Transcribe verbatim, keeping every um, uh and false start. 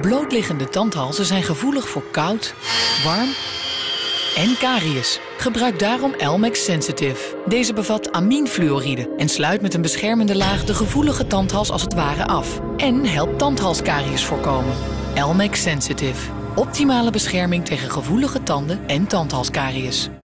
Blootliggende tandhalzen zijn gevoelig voor koud, warm en karies. Gebruik daarom Elmex Sensitive. Deze bevat aminefluoride en sluit met een beschermende laag de gevoelige tandhals als het ware af. En helpt tandhalskaries voorkomen. Elmex Sensitive. Optimale bescherming tegen gevoelige tanden en tandhalskaries.